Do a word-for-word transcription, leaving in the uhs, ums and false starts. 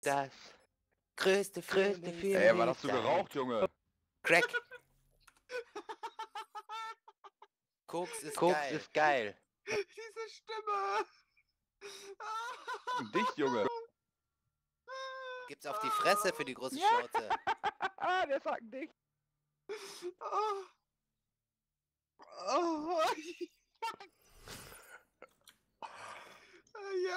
das größte größte Film. Film. Ey, was hast du geraucht, Junge? Crack. Koks ist Koks geil. ist geil. Diese Stimme. Und dich, Junge. Gibt's auf die Fresse für die große Ja. Schnauze. Der sagt dich. Oh. Oh. Ja.